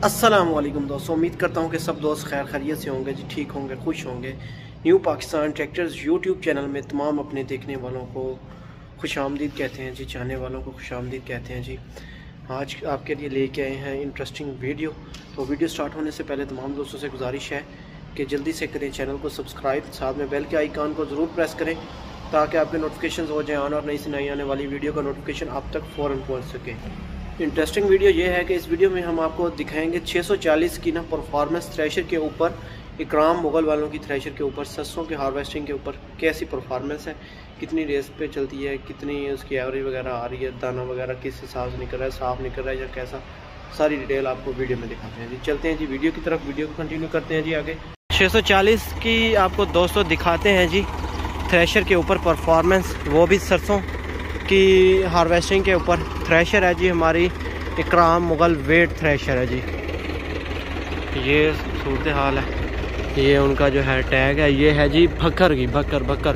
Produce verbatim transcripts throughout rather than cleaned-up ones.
अस्सलामुअलैकुम दोस्तों, उम्मीद करता हूँ कि सब दोस्त खैर खैरियत से होंगे जी, ठीक होंगे, खुश होंगे। New Pakistan tractors YouTube channel में तमाम अपने देखने वालों को खुश आमदीद कहते हैं जी, चाहने वालों को खुश आमदीद कहते हैं जी। आज आपके लिए लेके आए हैं इंटरेस्टिंग वीडियो। तो वीडियो स्टार्ट होने से पहले तमाम दोस्तों से गुजारिश है कि जल्दी से करें चैनल को सब्सक्राइब, साथ में बेल के आइकान को ज़रूर प्रेस करें ताकि आपके नोटिफिकेशन हो जाए ऑन और नई से नई आने वाली वीडियो का नोटिफिकेशन आप तक फ़ौरन पहुँच सके। इंटरेस्टिंग वीडियो ये है कि इस वीडियो में हम आपको दिखाएंगे छह सौ चालीस की ना परफॉर्मेंस थ्रेशर के ऊपर, इकराम मुगल वालों की थ्रेशर के ऊपर, सरसों के हार्वेस्टिंग के ऊपर कैसी परफॉर्मेंस है, कितनी रेस पे चलती है, कितनी उसकी एवरेज वगैरह आ रही है, दाना वगैरह किस हिसाब से निकल रहा है, साफ़ निकल रहा है या कैसा, सारी डिटेल आपको वीडियो में दिखाते हैं जी। चलते हैं जी वीडियो की तरफ, वीडियो को कंटिन्यू करते हैं जी आगे। छः सौ चालीस की आपको दोस्तों दिखाते हैं जी थ्रेशर के ऊपर परफॉर्मेंस, वो भी सरसों की हार्वेस्टिंग के ऊपर। थ्रेशर है जी हमारी इकराम मुगल वेट थ्रेशर है जी। ये सूरत हाल है, ये उनका जो है टैग है, ये है जी बकर की बकर बकर।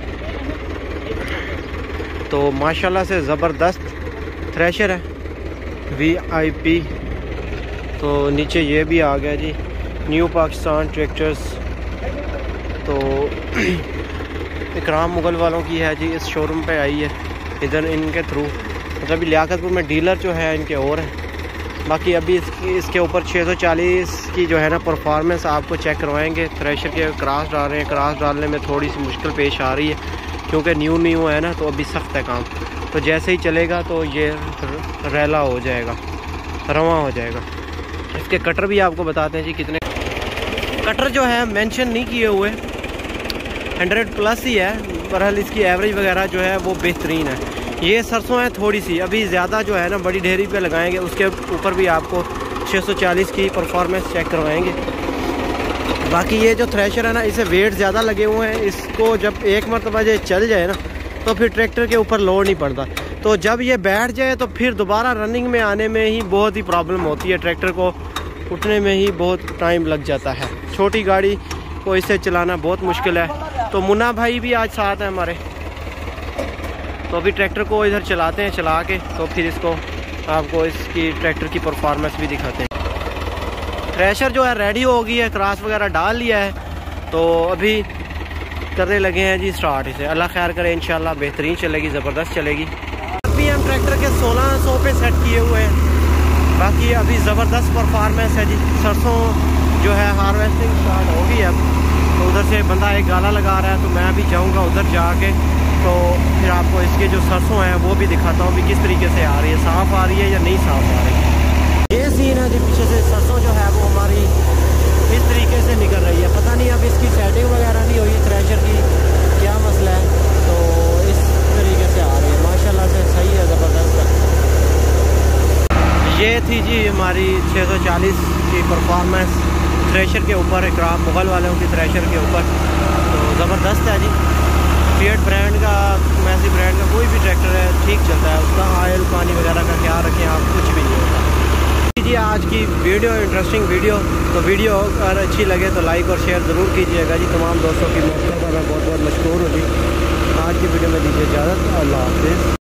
तो माशाल्लाह से ज़बरदस्त थ्रेशर है, वी आई पी। तो नीचे ये भी आ गया जी न्यू पाकिस्तान ट्रैक्टर्स। तो इकराम मुगल वालों की है जी, इस शोरूम पे आई है इधर इनके थ्रू, मतलब लियाकतपुर में डीलर जो है इनके और है। बाकी अभी इसकी इसके ऊपर छः सौ चालीस की जो है ना परफॉर्मेंस आपको चेक करवाएंगे। थ्रेशर के क्रॉस डाल रहे हैं, क्रॉस डालने में थोड़ी सी मुश्किल पेश आ रही है क्योंकि न्यू न्यू है ना, तो अभी सख्त है काम। तो जैसे ही चलेगा तो ये रैला हो जाएगा, रवां हो जाएगा। इसके कटर भी आपको बताते हैं जी कितने कटर जो है मेंशन नहीं किए हुए, हंड्रेड प्लस ही है। बहरहाल इसकी एवरेज वगैरह जो है वो बेहतरीन है। ये सरसों है थोड़ी सी, अभी ज़्यादा जो है ना बड़ी ढेरी पे लगाएंगे, उसके ऊपर भी आपको छः सौ चालीस की परफॉर्मेंस चेक करवाएंगे। बाकी ये जो थ्रेशर है ना, इसे वेट ज़्यादा लगे हुए हैं, इसको जब एक मरतबा ये चल जाए ना तो फिर ट्रैक्टर के ऊपर लोड नहीं पड़ता। तो जब ये बैठ जाए तो फिर दोबारा रनिंग में आने में ही बहुत ही प्रॉब्लम होती है, ट्रैक्टर को उठने में ही बहुत टाइम लग जाता है। छोटी गाड़ी को इसे चलाना बहुत मुश्किल है। तो मुन्ना भाई भी आज साथ है हमारे, तो अभी ट्रैक्टर को इधर चलाते हैं, चला के तो फिर इसको आपको इसकी ट्रैक्टर की परफॉर्मेंस भी दिखाते हैं। थ्रेशर जो है रेडी हो गई है, क्रॉस वगैरह डाल लिया है, तो अभी करने लगे हैं जी स्टार्ट इसे। अल्लाह खैर करे, इंशाल्लाह बेहतरीन चलेगी, ज़बरदस्त चलेगी। अभी हम ट्रैक्टर के सोलह सौ पे सेट किए हुए हैं। बाकी अभी ज़बरदस्त परफॉर्मेंस है जी। सरसों जो है हार्वेस्टिंग स्टार्ट हो गई है अब, तो उधर से बंदा एक गाला लगा रहा है, तो मैं अभी जाऊँगा उधर जाके, तो फिर आपको इसके जो सरसों हैं वो भी दिखाता हूँ भी किस तरीके से आ रही है, साफ़ आ रही है या नहीं साफ़ आ रही है। ये सीन है जी, पीछे से सरसों जो है वो हमारी इस तरीके से निकल रही है। पता नहीं अब इसकी सेटिंग वगैरह नहीं हुई थ्रेशर की, क्या मसला है, तो इस तरीके से आ रही है। माशाल्लाह से सही है, ज़बरदस्त है। ये थी जी हमारी छः सौ चालीस की परफॉर्मेंस थ्रेशर के ऊपर, इकराम मुगल वालों की थ्रेशर के ऊपर। तो ज़बरदस्त है जी। फिएट ब्रांड का, मैसी ब्रांड का कोई भी ट्रैक्टर है ठीक चलता है, उसका ऑयल पानी वगैरह का ख्याल रखें आप, कुछ भी नहीं होता जी। आज की वीडियो इंटरेस्टिंग वीडियो, तो वीडियो अगर अच्छी लगे तो लाइक और शेयर ज़रूर कीजिएगा जी। तमाम दोस्तों की मदद का मैं बहुत बहुत मशहूर हूँ जी। आज की वीडियो में दीजिए इजाज़त, अल्लाह हाफ़िज़।